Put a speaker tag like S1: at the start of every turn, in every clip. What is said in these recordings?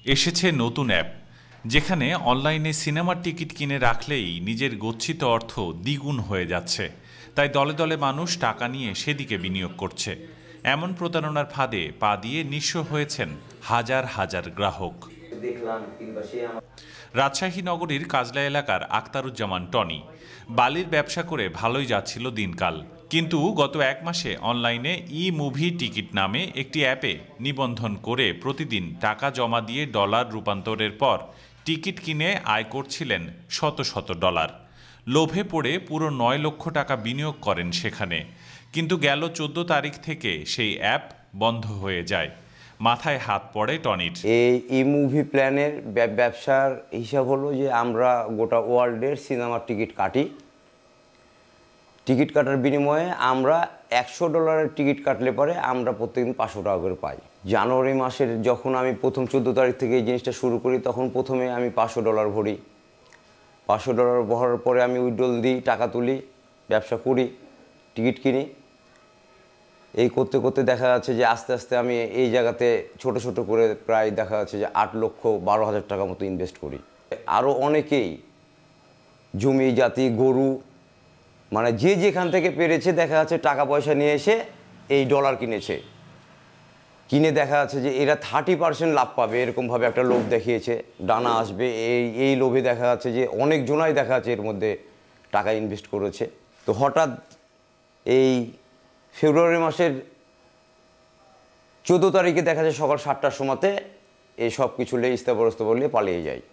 S1: এসেছে নতুন অ্যাপ, যেখানে অনলাইনে সিনেমার টিকিট কিনে রাখলেই নিজের গচ্ছিত অর্থ দ্বিগুণ হয়ে যাচ্ছে। তাই দলে দলে মানুষ টাকা নিয়ে সেদিকে বিনিয়োগ করছে। এমন প্রতারণার ফাঁদে পা দিয়ে নিঃস্ব হয়েছেন হাজার হাজার গ্রাহক। রাজশাহী নগরীর কাজলা এলাকার আখতারুজ্জামান টনি বালির ব্যবসা করে ভালোই যাচ্ছিল দিনকাল। কিন্তু গত এক মাসে অনলাইনে ই মুভি টিকিট নামে একটি অ্যাপে নিবন্ধন করে প্রতিদিন টাকা জমা দিয়ে ডলার রূপান্তরের পর টিকিট কিনে আয় করছিলেন শত শত ডলার। লোভে পড়ে পুরো ৯ লক্ষ টাকা বিনিয়োগ করেন সেখানে। কিন্তু গেল ১৪ তারিখ থেকে সেই অ্যাপ বন্ধ হয়ে যায়। মাথায় হাত পড়ে টনির।
S2: এই ই মুভি প্ল্যানের ব্যবসার হিসাব হলো যে আমরা গোটা ওয়ার্ল্ডের সিনেমার টিকিট কাটি। টিকিট কাটার বিনিময়ে আমরা $১০০ টিকিট কাটলে পরে আমরা প্রত্যেকদিন ৫০০ টাকা করে পাই। জানুয়ারি মাসের যখন আমি প্রথম ১৪ তারিখ থেকে এই জিনিসটা শুরু করি, তখন প্রথমে আমি $৫০০ ভরি। $৫০০ ভরার পরে আমি উইথড্রল দিই, টাকা তুলি, ব্যবসা করি, টিকিট কিনি। এই করতে করতে দেখা যাচ্ছে যে আস্তে আস্তে আমি এই জায়গাতে ছোট ছোট করে প্রায় দেখা যাচ্ছে যে ৮,১২,০০০ টাকা মতো ইনভেস্ট করি। আরও অনেকেই জমি জাতি গরু মানে যে যেখান থেকে পেরেছে দেখা যাচ্ছে টাকা পয়সা নিয়ে এসে এই ডলার কিনেছে। কিনে দেখা যাচ্ছে যে এরা 30% লাভ পাবে, এরকমভাবে একটা লোভ দেখিয়েছে, ডানা আসবে এই লোভে দেখা যাচ্ছে যে অনেক জনাই দেখা যাচ্ছে এর মধ্যে টাকা ইনভেস্ট করেছে। তো হঠাৎ এই ফেব্রুয়ারি মাসের ১৪ তারিখে দেখা যায় সকাল ৭টার সময়তে এই সব কিছু ইস্তাবরস্ত বলে পালিয়ে যায়।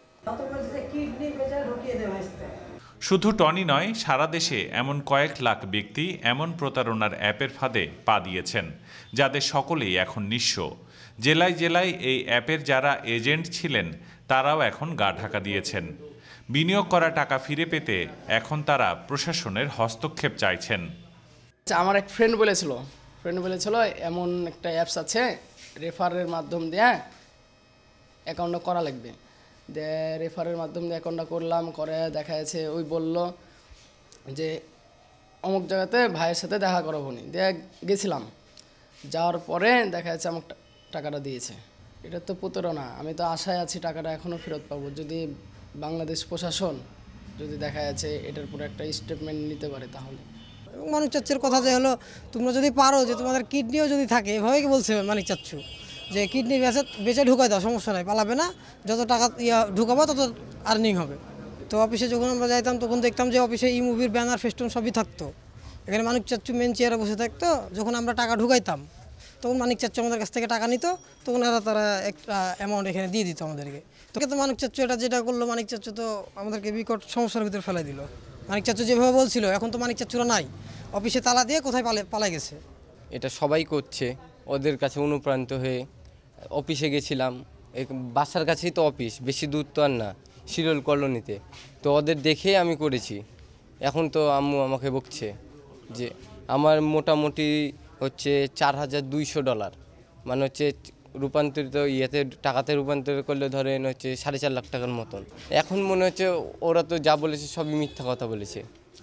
S1: শুধু টনি নয়, সারা দেশে এমন কয়েক লাখ ব্যক্তি এমন প্রতারণার অ্যাপের ফাঁদে পা দিয়েছেন, যাদের সকলেই এখন নিঃস্ব। জেলায় জেলায় এই অ্যাপের যারা এজেন্ট ছিলেন তারাও এখন গা ঢাকা দিয়েছেন। বিনিয়োগ করা টাকা ফিরে পেতে এখন তারা প্রশাসনের হস্তক্ষেপ চাইছেন।
S3: আমার এক ফ্রেন্ড বলেছিল এমন একটা অ্যাপস আছে, রেফারের মাধ্যম দিয়ে অ্যাকাউন্টটা করা লাগবে। রেফারের মাধ্যম দিয়ে অ্যাকাউন্টটা করলাম, করে দেখা যাচ্ছে ওই বলল যে অমুক জায়গাতে ভাইয়ের সাথে দেখা করাবো নি, দিয়ে গেছিলাম। যাওয়ার পরে দেখা যাচ্ছে আমার টাকাটা দিয়েছে। এটা তো প্রতারণা। আমি তো আশায় আছি টাকাটা এখনও ফেরত পাবো, যদি বাংলাদেশ প্রশাসন যদি দেখা যাচ্ছে এটার উপরে একটা স্টেটমেন্ট নিতে পারে তাহলে।
S4: মানিক চাচ্চুর কথা যে হলো, তোমরা যদি পারো যে তোমাদের কিডনিও যদি থাকে, এভাবেই বলছে মানিক চাচ্চু যে কিডনি বেচে ঢুকাই দাও, সমস্যা নাই, পালাবে না, যত টাকা ঢুকাবো তত আর্নিং হবে। তো অফিসে যখন আমরা যাইতাম তখন দেখতাম যে অফিসে ই মুভির ব্যানার ফেস্টুন সবই থাকতো। এখানে মানিক চাচ্চু মেন চেয়ারে বসে থাকতো। যখন আমরা টাকা ঢুকাইতাম তখন মানিক চাচ্চু আমাদের কাছ থেকে টাকা নিত, তখন তারা একটা অ্যামাউন্ট এখানে দিয়ে দিত আমাদেরকে। তো মানিক চাচ্চু এটা যেটা করলো, মানিক চাচ্চু তো আমাদেরকে বিকট সমস্যার ভিতরে ফেলাই দিল। মানিক চাচ্চু যেভাবে বলছিল, এখন তো মানিক চাচ্চুরা নাই, অফিসে তালা দিয়ে কোথায় পালাই গেছে।
S5: এটা সবাই করছে, ওদের কাছে অনুপ্রাণিত হয়ে অফিসে গেছিলাম। বাসার কাছেই তো অফিস, বেশি দূর তো আর না, শিরোল কলোনিতে। তো ওদের দেখেই আমি করেছি। এখন তো আম্মু আমাকে বকছে যে আমার মোটামুটি হচ্ছে $৪,২০০, মানে হচ্ছে রূপান্তরিত টাকাতে রূপান্তরিত করলে ধরেন হচ্ছে ৪.৫ লাখ টাকার মতন। এখন মনে হচ্ছে ওরা তো যা বলেছে সবই মিথ্যা কথা বলেছে।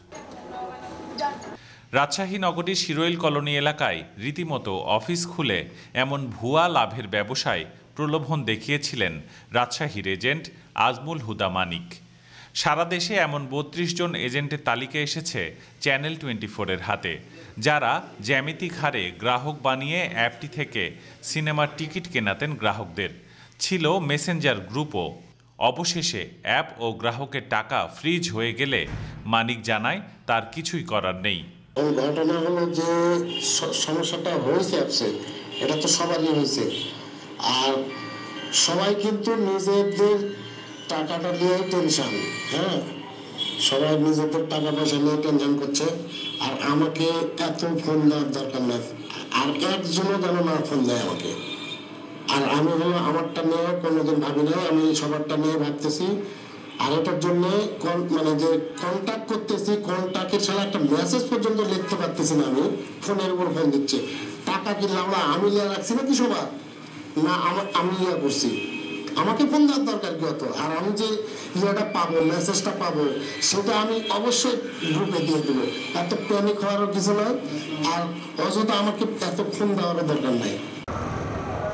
S1: রাজশাহী নগরীর শিরোইল কলোনি এলাকায় রীতিমতো অফিস খুলে এমন ভুয়া লাভের ব্যবসায় প্রলোভন দেখিয়েছিলেন রাজশাহীর এজেন্ট আজমুল হুদা মানিক। সারা দেশে এমন ৩২ জন এজেন্টের তালিকা এসেছে চ্যানেল 24-এর হাতে, যারা জ্যামিতিক হারে গ্রাহক বানিয়ে অ্যাপটি থেকে সিনেমার টিকিট কেনাতেন গ্রাহকদের। ছিল মেসেঞ্জার গ্রুপও। অবশেষে অ্যাপ ও গ্রাহকের টাকা ফ্রিজ হয়ে গেলে মানিক জানায় তার কিছুই করার নেই।
S6: ঘটনা হলো যে সমস্যাটা হয়েছে অ্যাপসে, এটা তো সবারই হয়েছে। আর সবাই কিন্তু নিজেদের টাকাটা নিয়ে টেনশন, হ্যাঁ, সবাই নিজেদের টাকা পয়সা নিয়ে টেনশন করছে। আর আমাকে এত ফোন দেওয়ার দরকার নেই, আর একজনও যেন না ফোন দেয় আমাকে। আর আমি হলো আমারটা নিয়ে কোনোদিন ভাবি নাই, আমি সবারটা নিয়ে ভাবতেছি। আর এটার জন্য মানে যে কন্ট্যাক্ট করতেছি, কন্ট্যাক্টের সাথে একটা মেসেজ পর্যন্ত লিখতে পারতেছি না। আমি ফোনের উপর ফোন দিচ্ছে, টাকা কিনলে আমরা আমি লিয়া রাখছি নাকি সবার না, আমি ইয়া করছি, আমাকে ফোন দেওয়ার দরকার কি হতো। আর আমি যে ইয়েটা পাবো, মেসেজটা পাবো, সেটা আমি অবশ্যই গ্রুপে দিয়ে দেবো। এত প্যানিক হওয়ারও কিছু নয়, আর অযথা আমাকে এত ফোন দেওয়ারও দরকার নাই।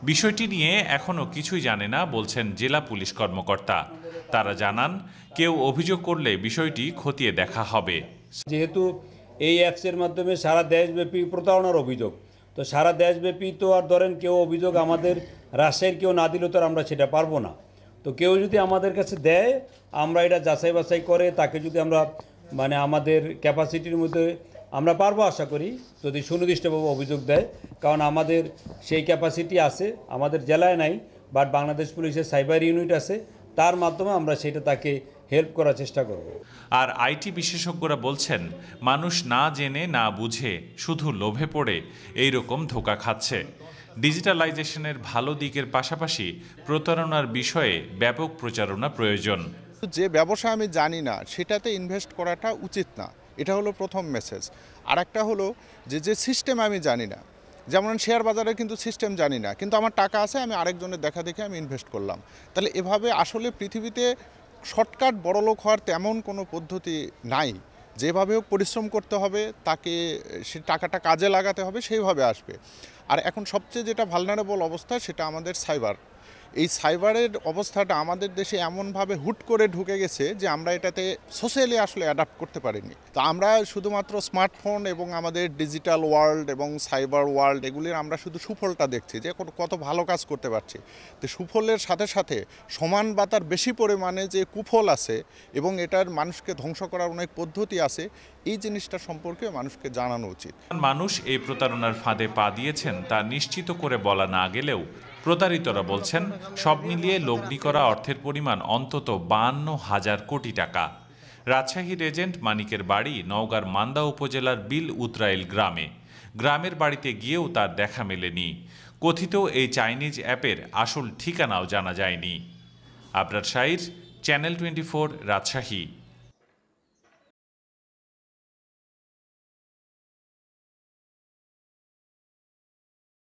S1: বিষয়টি নিয়ে এখনও কিছুই জানে না বলছেন জেলা পুলিশ কর্মকর্তা। তারা জানান, কেউ অভিযোগ করলে বিষয়টি খতিয়ে দেখা হবে।
S7: যেহেতু এই অ্যাপসের মাধ্যমে সারা দেশব্যাপী প্রতারণার অভিযোগ, তো সারা দেশব্যাপী তো আর ধরেন কেউ অভিযোগ আমাদের রাজশাহীর কেউ না দিলেও তো আর আমরা সেটা পারবো না। তো কেউ যদি আমাদের কাছে দেয়, আমরা এটা যাচাই বাছাই করে তাকে যদি আমরা মানে আমাদের ক্যাপাসিটির মধ্যে আমরা পারবো আশা করি, যদি সুনির্দিষ্টভাবে অভিযোগ দেয়, কারণ আমাদের সেই ক্যাপাসিটি আছে, আমাদের জেলায় নাই, বাট বাংলাদেশ পুলিশের সাইবার ইউনিট আছে, তার মাধ্যমে আমরা সেটা তাকে হেল্প করার চেষ্টা করব।
S1: আর আইটি বিশেষজ্ঞরা বলছেন, মানুষ না জেনে না বুঝে শুধু লোভে পড়ে এই রকম ধোঁকা খাচ্ছে। ডিজিটালাইজেশনের ভালো দিকের পাশাপাশি প্রতারণার বিষয়ে ব্যাপক প্রচারণা প্রয়োজন।
S8: যে ব্যবসা আমি জানি না সেটাতে ইনভেস্ট করাটা উচিত না, এটা হলো প্রথম মেসেজ। আর একটা হলো যে সিস্টেম আমি জানি না, যেমন শেয়ার বাজারে কিন্তু সিস্টেম জানি না, কিন্তু আমার টাকা আছে, আমি আরেকজনের দেখা দেখে আমি ইনভেস্ট করলাম। তাহলে এভাবে আসলে পৃথিবীতে শর্টকাট বড়লোক হওয়ার তেমন কোনো পদ্ধতি নাই। যেভাবে হোক পরিশ্রম করতে হবে, তাকে সে টাকাটা কাজে লাগাতে হবে, সেইভাবে আসবে। আর এখন সবচেয়ে যেটা ভালনারেবল অবস্থা সেটা আমাদের সাইবার। এই সাইবারের অবস্থাটা আমাদের দেশে এমনভাবে হুট করে ঢুকে গেছে যে আমরা এটাতে সোশ্যালি আসলে অ্যাডাপ্ট করতে পারিনি। তো আমরা শুধুমাত্র স্মার্টফোন এবং আমাদের ডিজিটাল ওয়ার্ল্ড এবং সাইবার ওয়ার্ল্ড এগুলির আমরা শুধু সুফলটা দেখছি যে কত ভালো কাজ করতে পারছি। তো সুফলের সাথে সাথে সমান বা তার বেশি পরিমাণে যে কুফল আছে এবং এটার মানুষকে ধ্বংস করার অনেক পদ্ধতি আছে, এই জিনিসটা সম্পর্কে মানুষকে জানানো উচিত।
S1: মানুষ এই প্রতারণার ফাঁদে পা দিয়েছেন তা নিশ্চিত করে বলা না গেলেও প্রতারিতরা বলছেন, সব মিলিয়ে লগ্নি করা অর্থের পরিমাণ অন্তত 52,000 কোটি টাকা। রাজশাহীর এজেন্ট মানিকের বাড়ি নওগাঁর মান্দা উপজেলার বিল উতরাইল গ্রামে। গ্রামের বাড়িতে গিয়েও তার দেখা মেলেনি। কথিত এই চাইনিজ অ্যাপের আসল ঠিকানাও জানা যায়নি। আবরার শাইর, চ্যানেল 24, রাজশাহী।